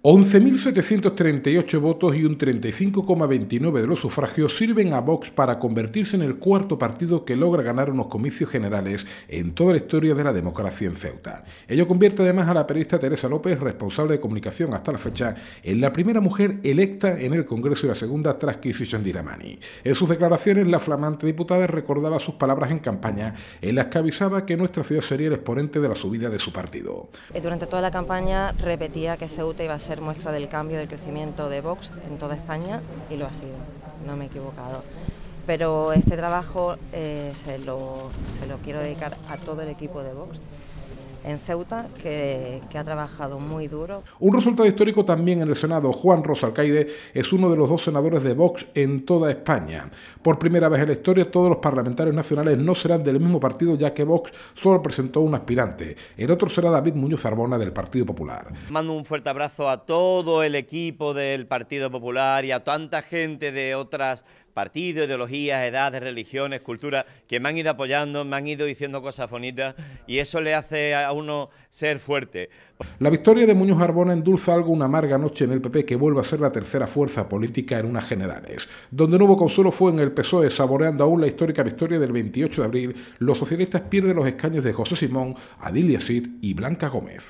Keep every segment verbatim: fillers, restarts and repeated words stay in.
once mil setecientos treinta y ocho votos y un treinta y cinco coma veintinueve de los sufragios sirven a Vox para convertirse en el cuarto partido que logra ganar unos comicios generales en toda la historia de la democracia en Ceuta. Ello convierte además a la periodista Teresa López, responsable de comunicación hasta la fecha, en la primera mujer electa en el Congreso y la segunda tras Kisi Chandiramani. En sus declaraciones, la flamante diputada recordaba sus palabras en campaña en las que avisaba que nuestra ciudad sería el exponente de la subida de su partido. Durante toda la campaña repetía que Ceuta iba a ser muestra del cambio, del crecimiento de Vox en toda España, y lo ha sido, no me he equivocado. Pero este trabajo eh, se, lo, se lo quiero dedicar a todo el equipo de Vox en Ceuta, que, que ha trabajado muy duro. Un resultado histórico también en el Senado. Juan Rosa Alcaide es uno de los dos senadores de Vox en toda España. Por primera vez en la historia, todos los parlamentarios nacionales no serán del mismo partido, ya que Vox solo presentó un aspirante. El otro será David Muñoz Arbona, del Partido Popular. Mando un fuerte abrazo a todo el equipo del Partido Popular y a tanta gente de otras partidos, ideologías, edades, religiones, culturas, que me han ido apoyando, me han ido diciendo cosas bonitas, y eso le hace a uno ser fuerte. La victoria de Muñoz Arbona endulza algo una amarga noche en el P P, que vuelve a ser la tercera fuerza política en unas generales. Donde no hubo consuelo fue en el P S O E, saboreando aún la histórica victoria del veintiocho de abril. Los socialistas pierden los escaños de José Simón, Adil Yacid y Blanca Gómez.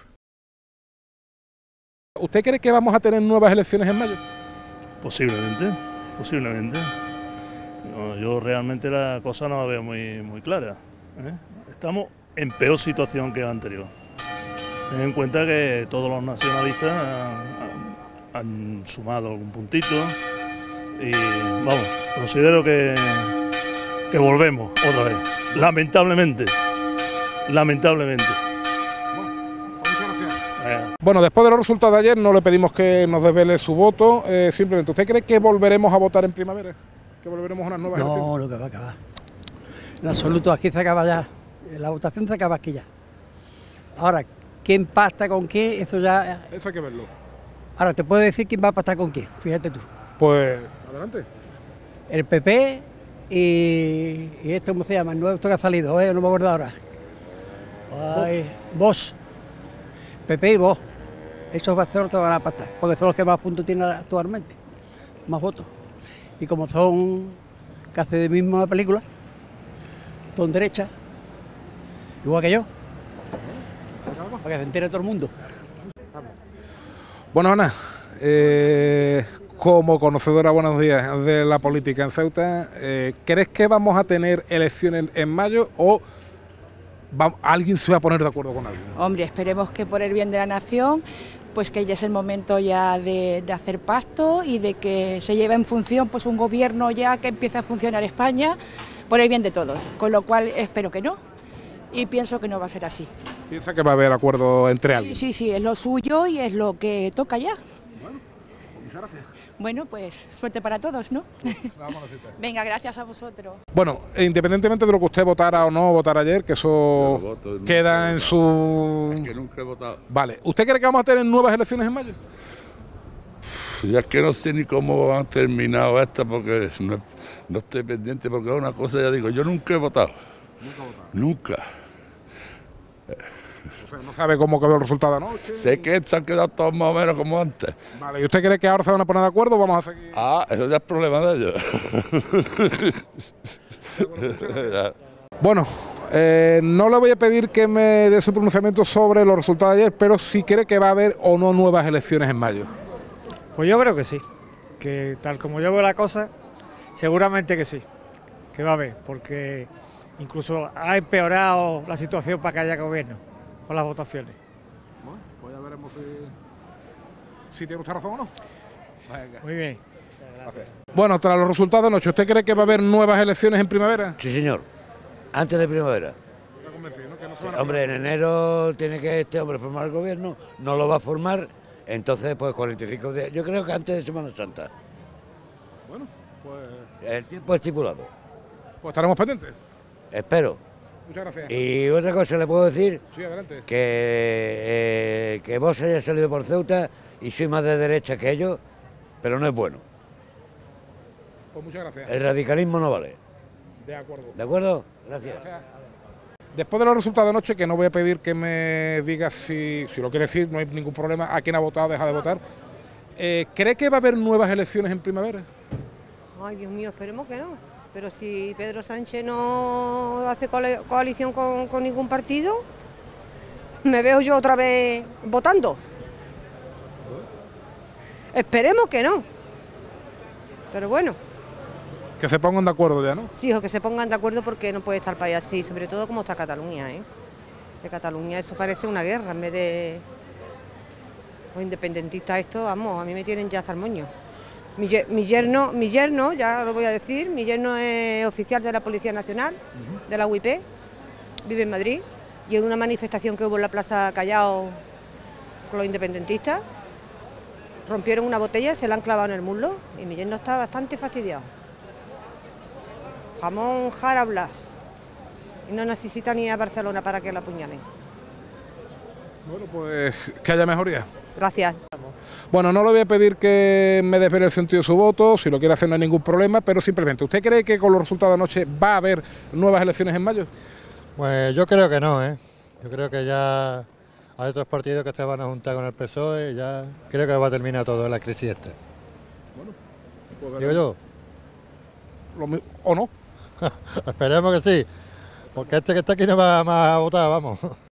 ¿Usted cree que vamos a tener nuevas elecciones en mayo? Posiblemente, posiblemente. No, yo realmente la cosa no la veo muy, muy clara, ¿eh? Estamos en peor situación que la anterior. Ten en cuenta que todos los nacionalistas han, han, han sumado algún puntito y, vamos, considero que, que volvemos otra vez, lamentablemente, lamentablemente. Bueno, después de los resultados de ayer no le pedimos que nos desvele su voto, eh, simplemente, ¿usted cree que volveremos a votar en primavera? ¿Que volveremos a unas nuevas elecciones? No, no, que va a acabar. En absoluto, aquí se acaba ya. La votación se acaba aquí ya. Ahora, ¿quién pacta con qué? Eso ya... Eso hay que verlo. Ahora, te puedo decir quién va a pactar con quién, fíjate tú. Pues, adelante. El P P y... y esto, ¿cómo se llama? El nuevo esto que ha salido, ¿eh? No me acuerdo ahora. Ay, Vox. P P y Vox. Esos va a ser los que van a pactar, porque son los que más puntos tienen actualmente. Más votos. Y como son casi de misma película, son derechas, igual que yo, para que se entere todo el mundo. Bueno, Ana, eh, como conocedora, buenos días, de la política en Ceuta, eh, ¿crees que vamos a tener elecciones en mayo o va, alguien se va a poner de acuerdo con alguien? Hombre, esperemos que por el bien de la nación, pues que ya es el momento ya de, de hacer pacto y de que se lleve en función pues un gobierno ya que empiece a funcionar España por el bien de todos, con lo cual espero que no y pienso que no va a ser así. ¿Piensa que va a haber acuerdo entre alguien? Sí, sí, sí, es lo suyo y es lo que toca ya. Bueno, muchas gracias. Bueno, pues suerte para todos, ¿no? Venga, gracias a vosotros. Bueno, independientemente de lo que usted votara o no votara ayer, que eso voto, queda en su... Es que nunca he votado. Vale, ¿usted cree que vamos a tener nuevas elecciones en mayo? Ya es que no sé ni cómo han terminado estas, porque no, no estoy pendiente, porque es una cosa, ya digo, yo nunca he votado. Nunca he votado. Nunca. O sea, no sabe cómo quedó el resultado anoche. Sé que se han quedado todos más o menos como antes. Vale, ¿y usted cree que ahora se van a poner de acuerdo o vamos a seguir? Ah, eso ya es problema de ellos. Bueno, eh, no le voy a pedir que me dé su pronunciamiento sobre los resultados de ayer, pero si cree que va a haber o no nuevas elecciones en mayo. Pues yo creo que sí, que tal como yo veo la cosa, seguramente que sí, que va a haber, porque incluso ha empeorado la situación para que haya gobierno con las votaciones. Bueno, pues ya veremos si, si tiene usted razón o no. Venga. Muy bien. Gracias. Bueno, tras los resultados de anoche, ¿usted cree que va a haber nuevas elecciones en primavera? Sí, señor, antes de primavera. ¿Está convencido, no? Que no se Sí, van a hombre, en enero tiene que este hombre formar el gobierno, no lo va a formar, entonces pues cuarenta y cinco días, yo creo que antes de Semana Santa. Bueno, pues... El tiempo estipulado. Pues estaremos pendientes. Espero. Muchas gracias. Y otra cosa le puedo decir, sí, adelante. que, eh, que vos hayas salido por Ceuta y soy más de derecha que ellos, pero no es bueno. Pues muchas gracias. El radicalismo no vale. De acuerdo. ¿De acuerdo? Gracias. Gracias. Después de los resultados de anoche, que no voy a pedir que me diga si, si lo quiere decir, no hay ningún problema, a quién ha votado, deja de votar. Eh, ¿Cree que va a haber nuevas elecciones en primavera? Ay, Dios mío, esperemos que no. Pero si Pedro Sánchez no hace coalición con, con ningún partido, me veo yo otra vez votando. Esperemos que no. Pero bueno. Que se pongan de acuerdo ya, ¿no? Sí, o que se pongan de acuerdo porque no puede estar el país así, sobre todo como está Cataluña, ¿eh? De Cataluña eso parece una guerra en vez de... Los independentistas estos, vamos, a mí me tienen ya hasta el moño. Mi, mi, yerno, mi yerno, ya lo voy a decir, mi yerno es oficial de la Policía Nacional, uh-huh. de la U I P, vive en Madrid, y en una manifestación que hubo en la Plaza Callao con los independentistas, rompieron una botella, se la han clavado en el muslo, y mi yerno está bastante fastidiado. Jamón Jara Blas, y no necesita ni ir a Barcelona para que la apuñalen. Bueno, pues que haya mejoría. Gracias. Bueno, no le voy a pedir que me desvele el sentido de su voto, si lo quiere hacer no hay ningún problema, pero simplemente, ¿usted cree que con los resultados de anoche va a haber nuevas elecciones en mayo? Pues yo creo que no, ¿eh? Yo creo que ya hay otros partidos que se van a juntar con el P S O E y ya creo que va a terminar todo la crisis esta. Bueno, pues digo yo. Lo, ¿O no? Esperemos que sí, porque este que está aquí no va más a votar, vamos.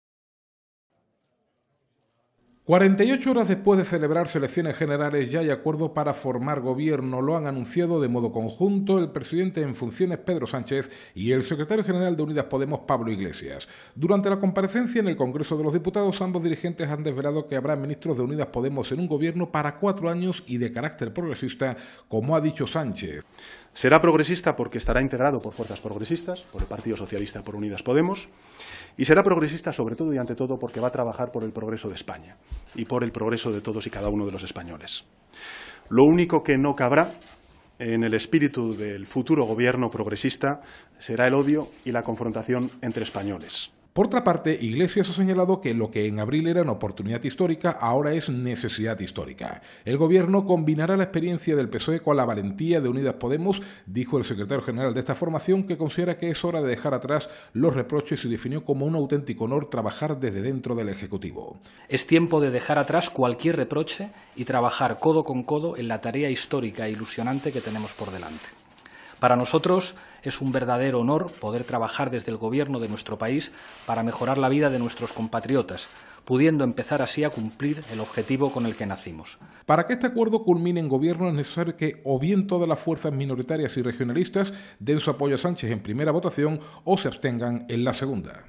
cuarenta y ocho horas después de celebrarse elecciones generales ya hay acuerdo para formar gobierno. Lo han anunciado de modo conjunto el presidente en funciones Pedro Sánchez y el secretario general de Unidas Podemos Pablo Iglesias. Durante la comparecencia en el Congreso de los Diputados, ambos dirigentes han desvelado que habrá ministros de Unidas Podemos en un gobierno para cuatro años y de carácter progresista, como ha dicho Sánchez. Será progresista porque estará integrado por fuerzas progresistas, por el Partido Socialista, por Unidas Podemos, y será progresista sobre todo y ante todo porque va a trabajar por el progreso de España y por el progreso de todos y cada uno de los españoles. Lo único que no cabrá en el espíritu del futuro gobierno progresista será el odio y la confrontación entre españoles. Por otra parte, Iglesias ha señalado que lo que en abril era una oportunidad histórica ahora es necesidad histórica. El gobierno combinará la experiencia del P S O E con la valentía de Unidas Podemos, dijo el secretario general de esta formación, que considera que es hora de dejar atrás los reproches y definió como un auténtico honor trabajar desde dentro del Ejecutivo. Es tiempo de dejar atrás cualquier reproche y trabajar codo con codo en la tarea histórica e ilusionante que tenemos por delante. Para nosotros es un verdadero honor poder trabajar desde el Gobierno de nuestro país para mejorar la vida de nuestros compatriotas, pudiendo empezar así a cumplir el objetivo con el que nacimos. Para que este acuerdo culmine en gobierno es necesario que o bien todas las fuerzas minoritarias y regionalistas den su apoyo a Sánchez en primera votación o se abstengan en la segunda.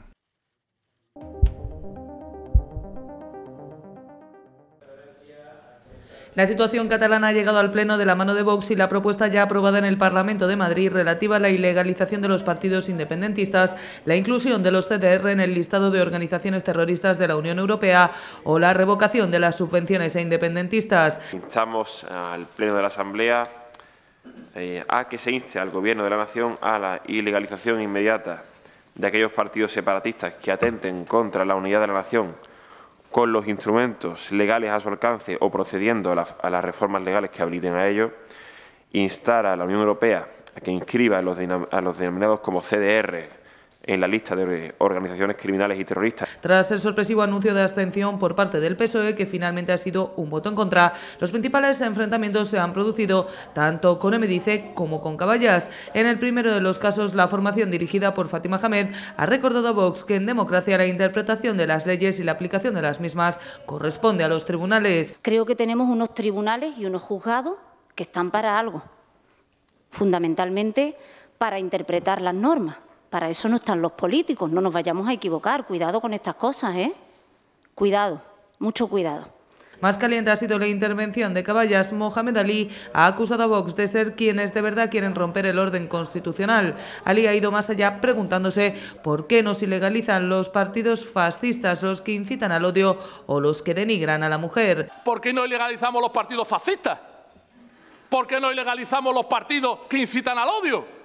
La situación catalana ha llegado al Pleno de la mano de Vox y la propuesta ya aprobada en el Parlamento de Madrid relativa a la ilegalización de los partidos independentistas, la inclusión de los C D R en el listado de organizaciones terroristas de la Unión Europea o la revocación de las subvenciones a independentistas. Instamos al Pleno de la Asamblea eh, a que se inste al Gobierno de la Nación a la ilegalización inmediata de aquellos partidos separatistas que atenten contra la unidad de la nación con los instrumentos legales a su alcance o procediendo a, la, a las reformas legales que habiliten a ello, instar a la Unión Europea a que inscriba a los, a los denominados como C D R en la lista de organizaciones criminales y terroristas. Tras el sorpresivo anuncio de abstención por parte del P S O E, que finalmente ha sido un voto en contra, los principales enfrentamientos se han producido tanto con M D C como con Caballas. En el primero de los casos, la formación dirigida por Fátima Hamed ha recordado a Vox que en democracia la interpretación de las leyes y la aplicación de las mismas corresponde a los tribunales. Creo que tenemos unos tribunales y unos juzgados que están para algo, fundamentalmente para interpretar las normas. Para eso no están los políticos, no nos vayamos a equivocar. Cuidado con estas cosas, ¿eh? Cuidado, mucho cuidado. Más caliente ha sido la intervención de Caballas. Mohamed Ali ha acusado a Vox de ser quienes de verdad quieren romper el orden constitucional. Ali ha ido más allá preguntándose por qué no se ilegalizan los partidos fascistas, los que incitan al odio o los que denigran a la mujer. ¿Por qué no ilegalizamos los partidos fascistas? ¿Por qué no ilegalizamos los partidos que incitan al odio?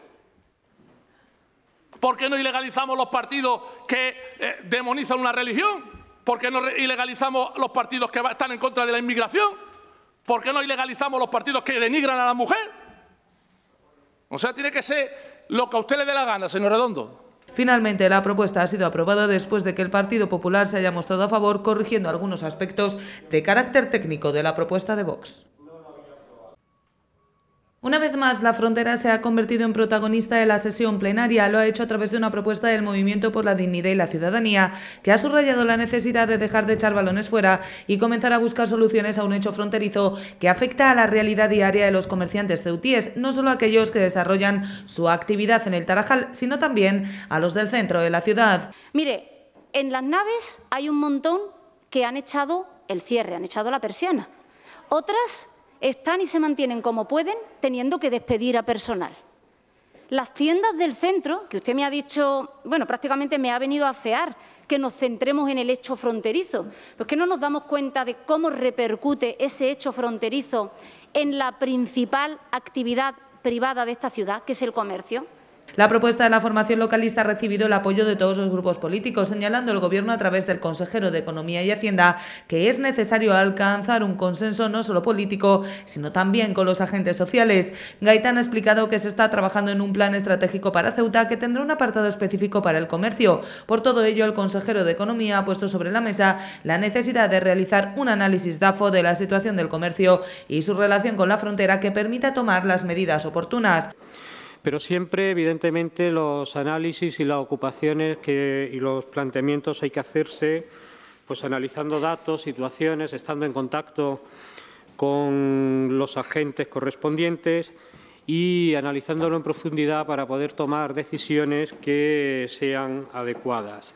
¿Por qué no ilegalizamos los partidos que eh, demonizan una religión? ¿Por qué no ilegalizamos los partidos que están en contra de la inmigración? ¿Por qué no ilegalizamos los partidos que denigran a la mujer? O sea, tiene que ser lo que a usted le dé la gana, señor Redondo. Finalmente, la propuesta ha sido aprobada después de que el Partido Popular se haya mostrado a favor, corrigiendo algunos aspectos de carácter técnico de la propuesta de Vox. Una vez más, la frontera se ha convertido en protagonista de la sesión plenaria. Lo ha hecho a través de una propuesta del Movimiento por la Dignidad y la Ciudadanía, que ha subrayado la necesidad de dejar de echar balones fuera y comenzar a buscar soluciones a un hecho fronterizo que afecta a la realidad diaria de los comerciantes ceutíes, no solo a aquellos que desarrollan su actividad en el Tarajal, sino también a los del centro de la ciudad. Mire, en las naves hay un montón que han echado el cierre, han echado la persiana. Otras están y se mantienen como pueden, teniendo que despedir a personal. Las tiendas del centro, que usted me ha dicho, bueno, prácticamente me ha venido a afear que nos centremos en el hecho fronterizo, pues que no nos damos cuenta de cómo repercute ese hecho fronterizo en la principal actividad privada de esta ciudad, que es el comercio. La propuesta de la formación localista ha recibido el apoyo de todos los grupos políticos, señalando el Gobierno a través del consejero de Economía y Hacienda que es necesario alcanzar un consenso no solo político, sino también con los agentes sociales. Gaitán ha explicado que se está trabajando en un plan estratégico para Ceuta que tendrá un apartado específico para el comercio. Por todo ello, el consejero de Economía ha puesto sobre la mesa la necesidad de realizar un análisis DAFO de la situación del comercio y su relación con la frontera que permita tomar las medidas oportunas. Pero siempre, evidentemente, los análisis y las ocupaciones que, y los planteamientos hay que hacerse pues analizando datos, situaciones, estando en contacto con los agentes correspondientes y analizándolo en profundidad para poder tomar decisiones que sean adecuadas.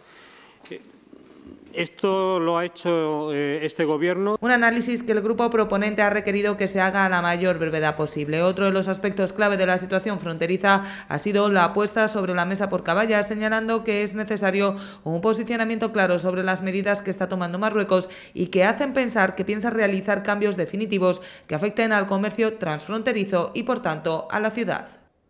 Esto lo ha hecho eh, este Gobierno. Un análisis que el grupo proponente ha requerido que se haga a la mayor brevedad posible. Otro de los aspectos clave de la situación fronteriza ha sido la apuesta sobre la mesa por Caballas, señalando que es necesario un posicionamiento claro sobre las medidas que está tomando Marruecos y que hacen pensar que piensa realizar cambios definitivos que afecten al comercio transfronterizo y, por tanto, a la ciudad.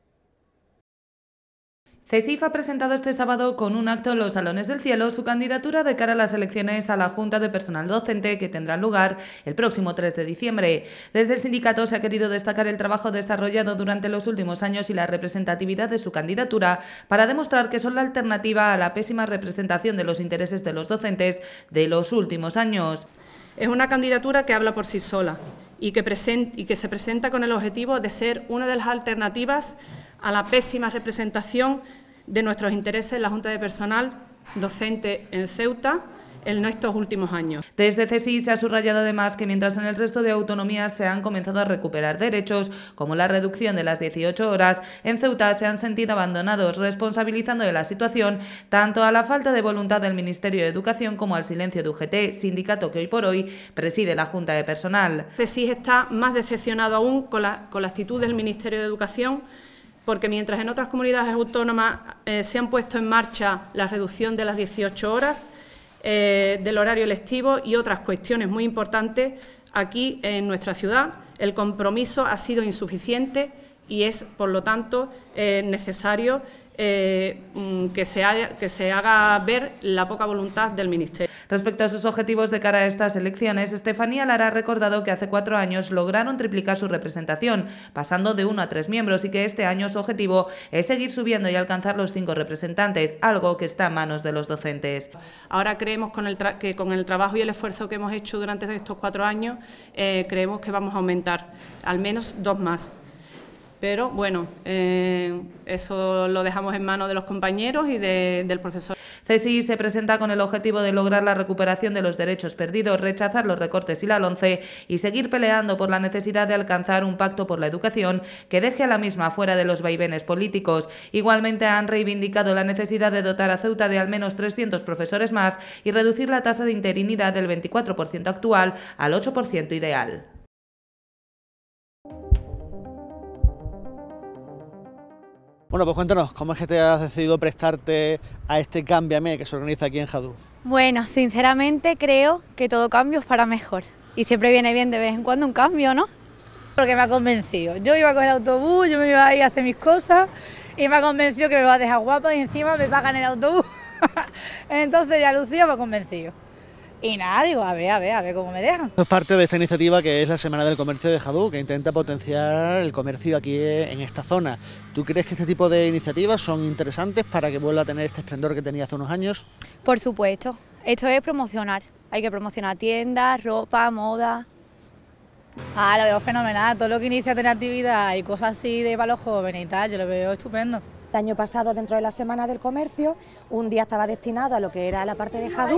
CESIF ha presentado este sábado con un acto en los Salones del Cielo su candidatura de cara a las elecciones a la Junta de Personal Docente que tendrán lugar el próximo tres de diciembre. Desde el sindicato se ha querido destacar el trabajo desarrollado durante los últimos años y la representatividad de su candidatura para demostrar que son la alternativa a la pésima representación de los intereses de los docentes de los últimos años. Es una candidatura que habla por sí sola y que, present- y que se presenta con el objetivo de ser una de las alternativas a la pésima representación de nuestros intereses en la Junta de Personal Docente en Ceuta en estos últimos años. Desde CESIF se ha subrayado además que mientras en el resto de autonomías se han comenzado a recuperar derechos, como la reducción de las dieciocho horas, en Ceuta se han sentido abandonados, responsabilizando de la situación tanto a la falta de voluntad del Ministerio de Educación como al silencio de U G T, sindicato que hoy por hoy preside la Junta de Personal. CESIF está más decepcionado aún con la, con la actitud del Ministerio de Educación, porque mientras en otras comunidades autónomas eh, se han puesto en marcha la reducción de las dieciocho horas, eh, del horario lectivo y otras cuestiones muy importantes, aquí en nuestra ciudad el compromiso ha sido insuficiente y es, por lo tanto, eh, necesario eh, que, se haya, que se haga ver la poca voluntad del Ministerio. Respecto a sus objetivos de cara a estas elecciones, Estefanía Lara ha recordado que hace cuatro años lograron triplicar su representación, pasando de uno a tres miembros, y que este año su objetivo es seguir subiendo y alcanzar los cinco representantes, algo que está en manos de los docentes. Ahora creemos con el tra- que con el trabajo y el esfuerzo que hemos hecho durante estos cuatro años, eh, creemos que vamos a aumentar al menos dos más. Pero bueno, eh, eso lo dejamos en manos de los compañeros y de, del profesor. CESIF se presenta con el objetivo de lograr la recuperación de los derechos perdidos, rechazar los recortes y la LOMCE y seguir peleando por la necesidad de alcanzar un pacto por la educación que deje a la misma fuera de los vaivenes políticos. Igualmente han reivindicado la necesidad de dotar a Ceuta de al menos trescientos profesores más y reducir la tasa de interinidad del veinticuatro por ciento actual al ocho por ciento ideal. Bueno, pues cuéntanos, ¿cómo es que te has decidido prestarte a este Cámbiame que se organiza aquí en Jadú? Bueno, sinceramente creo que todo cambio es para mejor y siempre viene bien de vez en cuando un cambio, ¿no? Porque me ha convencido. Yo iba con el autobús, yo me iba a ir a hacer mis cosas y me ha convencido que me va a dejar guapa y encima me pagan el autobús. Entonces ya Lucía me ha convencido. Y nada, digo, a ver, a ver, a ver cómo me dejan. Esto es parte de esta iniciativa que es la Semana del Comercio de Jadú, que intenta potenciar el comercio aquí en esta zona. ¿Tú crees que este tipo de iniciativas son interesantes para que vuelva a tener este esplendor que tenía hace unos años? Por supuesto, esto es promocionar. Hay que promocionar tiendas, ropa, moda. Ah, lo veo fenomenal, todo lo que inicia tener actividad y cosas así de para los jóvenes y tal, yo lo veo estupendo. El año pasado, dentro de la Semana del Comercio, un día estaba destinado a lo que era la parte de Jadú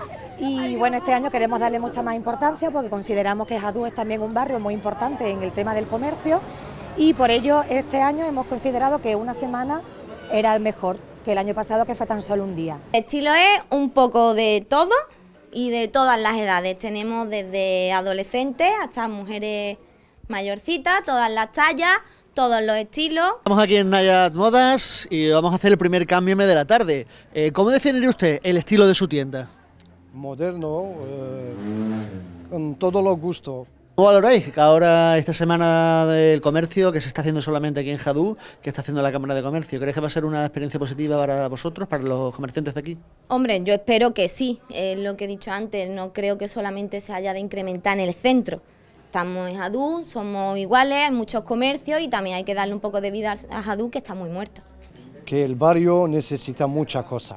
y bueno, este año queremos darle mucha más importancia porque consideramos que Jadú es también un barrio muy importante en el tema del comercio y por ello este año hemos considerado que una semana era el mejor que el año pasado, que fue tan solo un día. El estilo es un poco de todo y de todas las edades, tenemos desde adolescentes hasta mujeres mayorcitas, todas las tallas, todos los estilos. Estamos aquí en Nayad Modas y vamos a hacer el primer cambio de la tarde. Eh, ¿Cómo definiría usted el estilo de su tienda? Moderno, eh, con todos los gustos. ¿Cómo valoráis que ahora esta semana del comercio, que se está haciendo solamente aquí en Jadú, que está haciendo la Cámara de Comercio, creéis que va a ser una experiencia positiva para vosotros, para los comerciantes de aquí? Hombre, yo espero que sí, es lo que he dicho antes, no creo que solamente se haya de incrementar en el centro. Estamos en Jadú, somos iguales, hay muchos comercios y también hay que darle un poco de vida a Jadú, que está muy muerto. Que el barrio necesita muchas cosas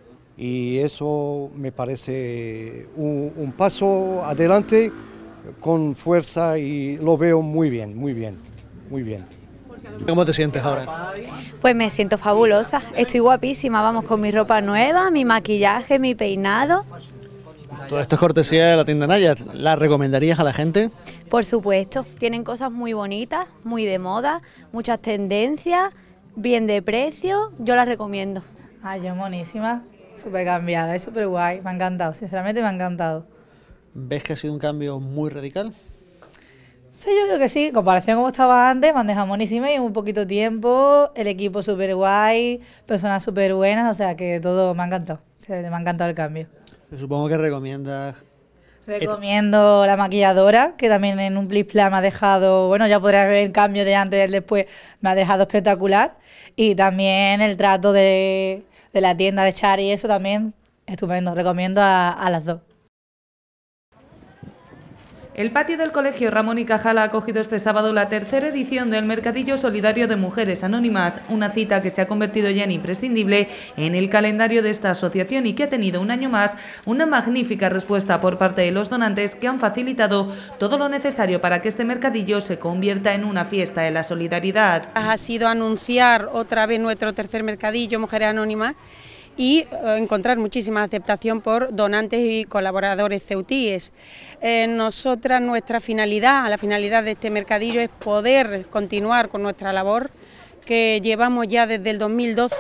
y eso me parece un, un paso adelante con fuerza y lo veo muy bien, muy bien, muy bien. ¿Cómo te sientes ahora? Pues me siento fabulosa, estoy guapísima, vamos con mi ropa nueva, mi maquillaje, mi peinado. Todo esto es cortesía de la tienda Nayad. ¿La recomendarías a la gente? Por supuesto, tienen cosas muy bonitas, muy de moda, muchas tendencias, bien de precio, yo las recomiendo. Ay, yo monísima, súper cambiada y súper guay, me ha encantado, sinceramente me ha encantado. ¿Ves que ha sido un cambio muy radical? Sí, yo creo que sí, en comparación con como estaba antes, me han dejado monísima y en un poquito tiempo, el equipo súper guay, personas súper buenas, o sea que todo me ha encantado, o sea, me ha encantado el cambio. Supongo que recomiendas... Recomiendo la maquilladora, que también en un Plis Plan me ha dejado, bueno, ya podrás ver el cambio de antes y el después, me ha dejado espectacular. Y también el trato de, de la tienda de Chari, eso también, estupendo, recomiendo a, a las dos. El patio del Colegio Ramón y Cajal ha acogido este sábado la tercera edición del Mercadillo Solidario de Mujeres Anónimas, una cita que se ha convertido ya en imprescindible en el calendario de esta asociación y que ha tenido un año más una magnífica respuesta por parte de los donantes que han facilitado todo lo necesario para que este mercadillo se convierta en una fiesta de la solidaridad. Ha sido anunciar otra vez nuestro tercer mercadillo Mujeres Anónimas y encontrar muchísima aceptación por donantes y colaboradores ceutíes. Eh, nosotras, nuestra finalidad, la finalidad de este mercadillo es poder continuar con nuestra labor, que llevamos ya desde el dos mil doce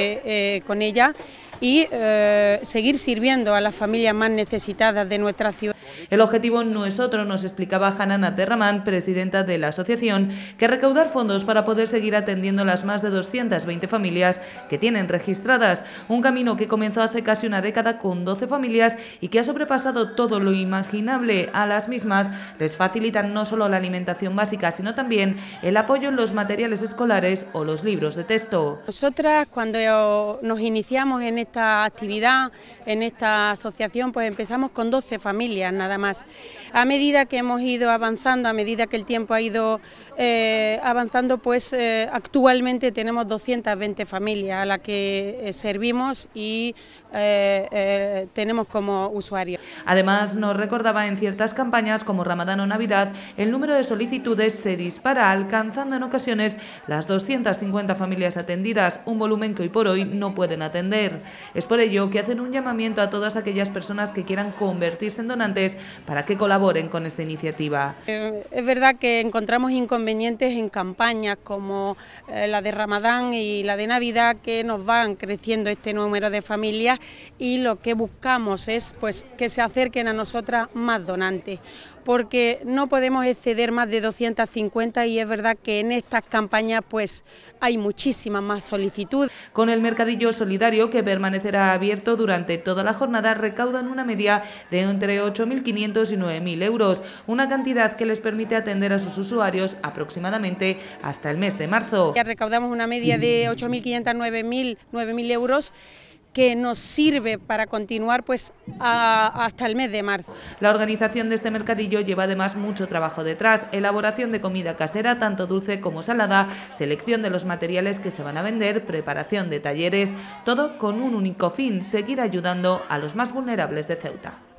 eh, con ella, y eh, seguir sirviendo a las familias más necesitadas de nuestra ciudad. El objetivo no es otro, nos explicaba Hanan Abderramán, presidenta de la asociación, que recaudar fondos para poder seguir atendiendo las más de doscientas veinte familias que tienen registradas, un camino que comenzó hace casi una década con doce familias y que ha sobrepasado todo lo imaginable. A las mismas les facilitan no solo la alimentación básica, sino también el apoyo en los materiales escolares o los libros de texto. Nosotras, cuando nos iniciamos en esta actividad, en esta asociación, pues empezamos con doce familias nada más. A medida que hemos ido avanzando, a medida que el tiempo ha ido eh, avanzando, pues eh, actualmente tenemos doscientas veinte familias a las que eh, servimos y eh, eh, tenemos como usuarios. Además, nos recordaba, en ciertas campañas como Ramadán o Navidad, el número de solicitudes se dispara, alcanzando en ocasiones las doscientas cincuenta familias atendidas, un volumen que hoy por hoy no pueden atender. Es por ello que hacen un llamamiento a todas aquellas personas que quieran convertirse en donantes para que colaboren con esta iniciativa. Eh, es verdad que encontramos inconvenientes en campañas como eh, la de Ramadán y la de Navidad, que nos van creciendo este número de familias, y lo que buscamos es pues que se acerquen a nosotras más donantes, porque no podemos exceder más de doscientas cincuenta y es verdad que en estas campañas pues hay muchísima más solicitud. Con el mercadillo solidario, que permanecerá abierto durante toda la jornada, recaudan una media de entre ocho mil quinientos y nueve mil euros, una cantidad que les permite atender a sus usuarios aproximadamente hasta el mes de marzo. Ya recaudamos una media de ocho mil quinientos a nueve mil euros, que nos sirve para continuar pues a, hasta el mes de marzo. La organización de este mercadillo lleva además mucho trabajo detrás: elaboración de comida casera, tanto dulce como salada, selección de los materiales que se van a vender, preparación de talleres, todo con un único fin: seguir ayudando a los más vulnerables de Ceuta.